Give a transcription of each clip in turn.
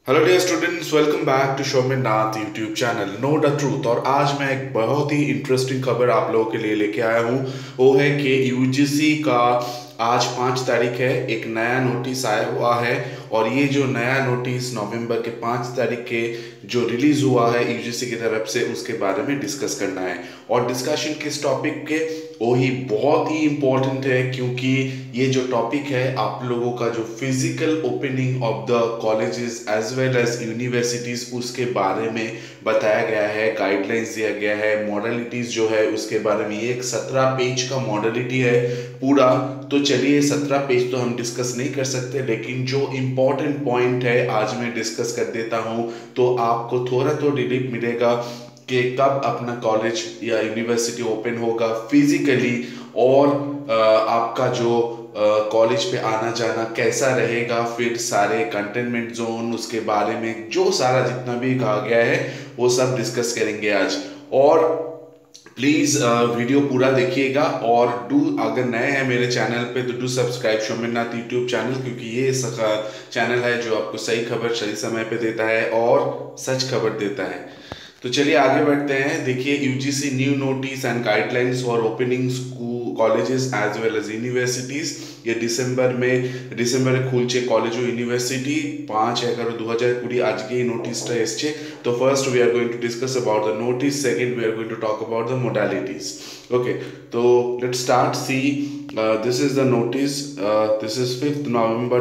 Hello dear students, welcome back to Shomin Nath YouTube channel know the truth. और आज मैं एक बहुत ही इंटरेस्टिंग खबर आप लोगों के लिए लेके आया हूँ। वो है कि यूजीसी का आज 5 तारीख है, एक नया नोटिस आया हुआ है। और ये जो नया नोटिस नवंबर के 5 तारीख के जो रिलीज हुआ है यूजीसी की तरफ से, उसके बारे में डिस्कस करना है। और डिस्कशन किस टॉपिक के, वो ही बहुत ही इम्पोर्टेंट है, क्योंकि ये जो टॉपिक है आप लोगों का जो physical opening of the colleges as well as universities, उसके बारे में बताया गया है, गाइडलाइंस दिया गया है, मॉडलिटीज जो है उसके बारे में। ये एक 17 पेज का मॉडलिटी है पूरा। तो चलिए 17 पेज तो हम डिस्कस नहीं कर सकते, लेकिन जो इम्पोर्टेंट पॉइंट है आज मैं डिस्कस कर देता हूँ, तो आपको थोड़ा तो रिलीफ मिलेगा कि कब अपना कॉलेज या यूनिवर्सिटी ओपन होगा फिजिकली, और आपका जो कॉलेज पे आना जाना कैसा रहेगा, फिर सारे कंटेनमेंट जोन, उसके बारे में जो सारा जितना भी कहा गया है वो सब डिस्कस करेंगे आज। और प्लीज वीडियो पूरा देखिएगा, और डू अगर नए हैं मेरे चैनल पे तो do subscribe Shomin Nath YouTube channel, क्योंकि ये चैनल है जो आपको सही खबर सही समय पे देता है और सच खबर देता है। तो चलिए आगे बढ़ते हैं। देखिए, UGC new notice and guidelines for opening colleges as well as universities. ये ডিসেম্বরে খুলছে কলেজ ও ইউনিভার্সিটি 5/11/2020 আজকে এই নোটিশটা এসছে। তো first we are going to discuss about the notice, second we are going to talk about the modalities. Okay, তো let's start. See, this is the notice. This is 5th November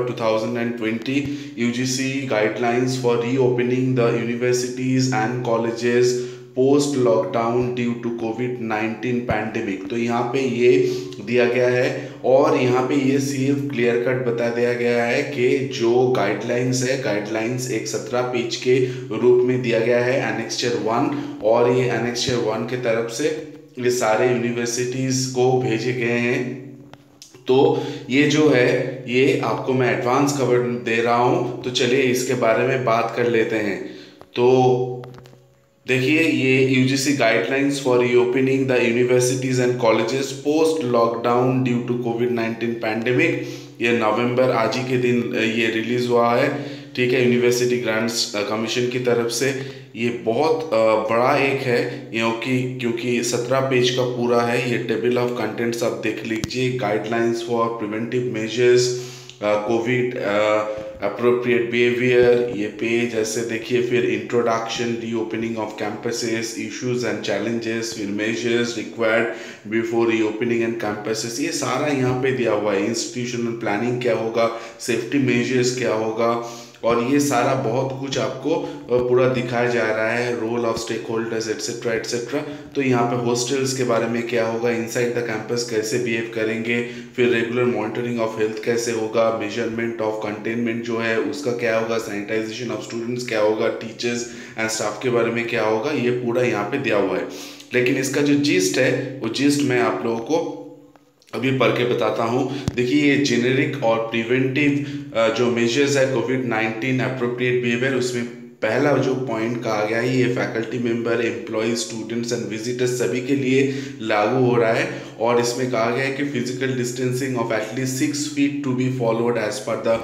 2020 UGC guidelines for reopening the universities and colleges post lockdown due to कोविड-19 pandemic. तो यहाँ पे ये दिया गया है, और यहाँ पे ये सिर्फ क्लियर कट बता दिया गया है कि जो गाइडलाइंस है, गाइडलाइंस एक 17 पेज के रूप में दिया गया है, एनेक्चर 1। और ये एनेक्चर 1 के तरफ से ये सारे यूनिवर्सिटीज को भेजे गए हैं। तो ये जो है ये आपको मैं एडवांस खबर दे रहा हूँ, तो चलिए इसके बारे में बात कर लेते हैं। तो देखिए, ये UGC guidelines for reopening the universities and colleges post lockdown due to कोविड-19 पैंडेमिक, ये नवंबर आज ही के दिन ये रिलीज हुआ है। ठीक है, यूनिवर्सिटी ग्रांट्स कमीशन की तरफ से। ये बहुत बड़ा एक है, क्योंकि 17 पेज का पूरा है। ये टेबल ऑफ कंटेंट्स आप देख लीजिए। Guidelines for preventive measures, covid appropriate behaviour, ये पेज ऐसे देखिए। फिर introduction, reopening of campuses, issues and challenges, फिर measures required before reopening and campuses, ये सारा यहाँ पे दिया हुआ है। इंस्टीट्यूशनल प्लानिंग क्या होगा, सेफ्टी मेजर्स क्या होगा, और ये सारा बहुत कुछ आपको पूरा दिखाया जा रहा है। Role of stakeholders et cetera et cetera. तो यहाँ पे हॉस्टल्स के बारे में क्या होगा, इनसाइड द कैंपस कैसे बिहेव करेंगे, फिर रेगुलर मॉनिटरिंग ऑफ हेल्थ कैसे होगा, मेजरमेंट ऑफ कंटेनमेंट जो है उसका क्या होगा, सैनिटाइजेशन ऑफ स्टूडेंट्स क्या होगा, टीचर्स एंड स्टाफ के बारे में क्या होगा, ये पूरा यहाँ पे दिया हुआ है। लेकिन इसका जो जिस्ट है, वो जिस्ट मैं आप लोगों को अभी पढ़ के बताता हूँ। देखिए, ये जेनेरिक और प्रिवेंटिव जो मेजर्स है कोविड-19 अप्रोप्रिएट बिहेवियर, उसमें पहला जो पॉइंट कहा गया है, ये faculty member, employees, students and visitors सभी के लिए लागू हो रहा है। और इसमें कहा गया है कि physical distancing of at least 6 feet to be followed as per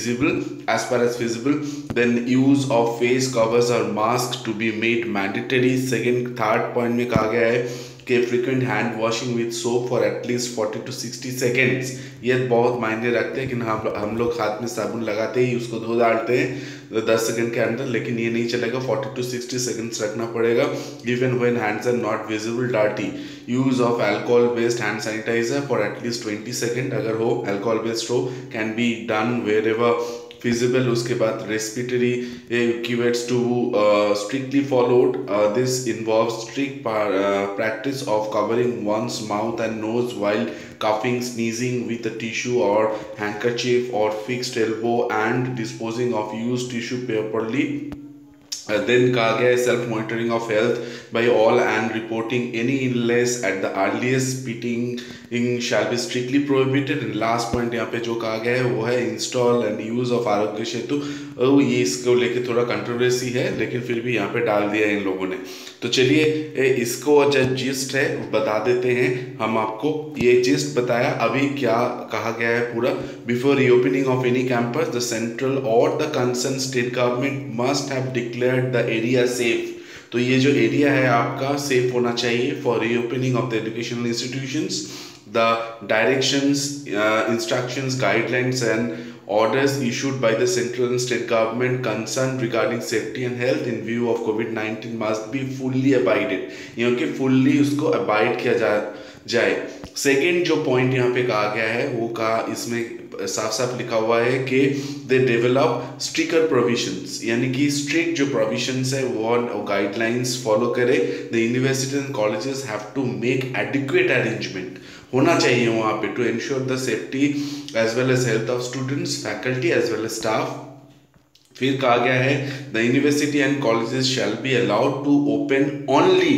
as feasible. Then use of face covers और mask to be made mandatory. Third point में कहा गया है कि frequent hand washing with soap for at least 40 to 60 seconds. ये बहुत मायने रखते हैं कि हम लोग हाथ में साबुन लगाते ही उसको धो डालते हैं 10 सेकंड के अंदर, लेकिन ये नहीं चलेगा, 40 to 60 सेकेंड्स रखना पड़ेगा। Even when hands are not visible dirty. Use of alcohol based hand sanitiser for at least 20 second, अगर हो अल्कोहल बेस्ड हो, can be done wherever feasible। उसके बाद respiratory keywords to strictly followed. This involve strict practice of covering one's mouth and nose while coughing, sneezing with a tissue or handkerchief or fixed elbow, and disposing of used tissue properly। Then कहा गया है self monitoring of health by all and reporting any illness at the earliest shall be strictly prohibited. And last point यहाँ पे जो कहा गया है वो है install and use of Aarogya Setu. ये इसको लेके थोड़ा कंट्रोवर्सी है, लेकिन फिर भी यहाँ पे डाल दिया है इन लोगों ने। तो चलिए इसको जो जिस्ट है बता देते हैं हम आपको। ये जिस्ट बताया, अभी क्या कहा गया है पूरा। Before reopening of any campus the central और the concern state government must have declared the area safe. तो ये जो एरिया है आपका सेफ होना चाहिए for reopening of the educational institutions. The directions, instructions, guidelines and orders issued by the central and state government concerned regarding safety and health in view of COVID-19 must be fully abided। यानी कि fully उसको abide किया जाए। Second जो point यहाँ पे कहा गया है वो कहा, इसमें साफ साफ लिखा हुआ है कि दे डेवलप स्ट्रिक्टर प्रोविजंस, यानी कि स्ट्रिक्ट जो प्रोविजंस है वो गाइडलाइंस फॉलो करे। The university and colleges have to make adequate arrangement होना चाहिए वहाँ पे to ensure the safety as well as health of students, faculty as well as staff. फिर कहा गया है the university and colleges shall be allowed to open only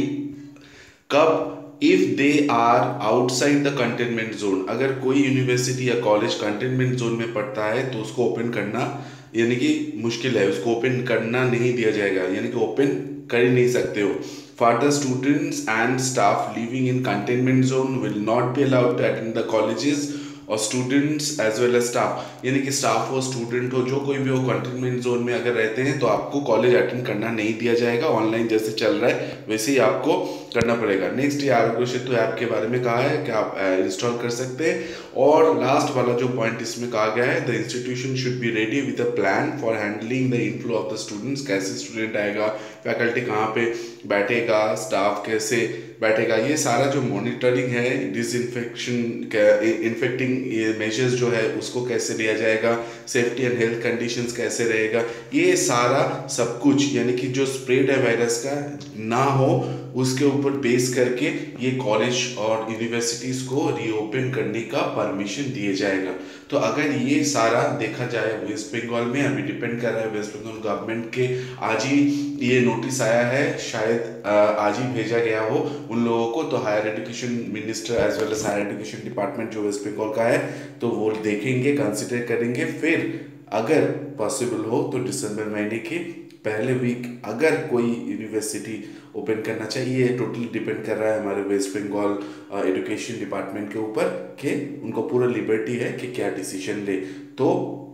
कब if they are outside the containment zone. अगर कोई university या college containment zone में पड़ता है तो उसको ओपन करना यानी कि मुश्किल है, उसको ओपन करना नहीं दिया जाएगा, यानी कि ओपन कर ही नहीं सकते हो। Further, students and staff living in containment zone will not be allowed to attend the colleges और students as well as staff, यानी कि स्टाफ हो स्टूडेंट हो जो कोई भी हो कंटेनमेंट जोन में अगर रहते हैं तो आपको कॉलेज अटेंड करना नहीं दिया जाएगा। ऑनलाइन जैसे चल रहा है वैसे ही आपको करना पड़ेगा। नेक्स्ट ये आरोग्य सेतु ऐप के बारे में कहा है कि आप इंस्टॉल कर सकते हैं। और लास्ट वाला जो पॉइंट इसमें कहा गया है the institution should be ready with a plan for handling the inflow of the students. कैसे स्टूडेंट आएगा, फैकल्टी कहाँ पे बैठेगा, स्टाफ कैसे बैठेगा, ये सारा जो मॉनिटरिंग है, डिसइंफेक्शन इन्फेक्टिंग ये मेजर्स जो है उसको कैसे लिया जाएगा, सेफ्टी एंड हेल्थ कंडीशंस कैसे रहेगा, ये सारा सब कुछ यानी कि जो स्प्रेड है वायरस का ना हो उसके ऊपर बेस करके ये कॉलेज और यूनिवर्सिटीज़ को रीओपन करने का परमिशन दिए जाएगा। तो अगर ये सारा देखा जाए वेस्ट बंगाल में, अभी डिपेंड कर रहा है वेस्ट बंगाल गवर्नमेंट के, आज ही ये नोटिस आया है, शायद आज ही भेजा गया हो उन लोगों को। तो higher education minister as well as higher education department जो वेस्ट बंगाल का है तो वो देखेंगे, कंसिडर करेंगे। फिर अगर पॉसिबल हो तो दिसंबर महीने के पहले वीक अगर कोई यूनिवर्सिटी ओपन करना चाहिए। टोटली डिपेंड कर रहा है हमारे वेस्ट बंगाल एजुकेशन डिपार्टमेंट के ऊपर कि उनको पूरा लिबर्टी है कि क्या डिसीजन ले। तो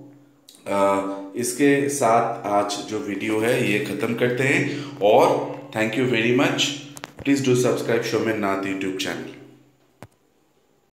इसके साथ आज जो वीडियो है ये ख़त्म करते हैं और thank you very much. Please do subscribe Shomen Nath YouTube channel.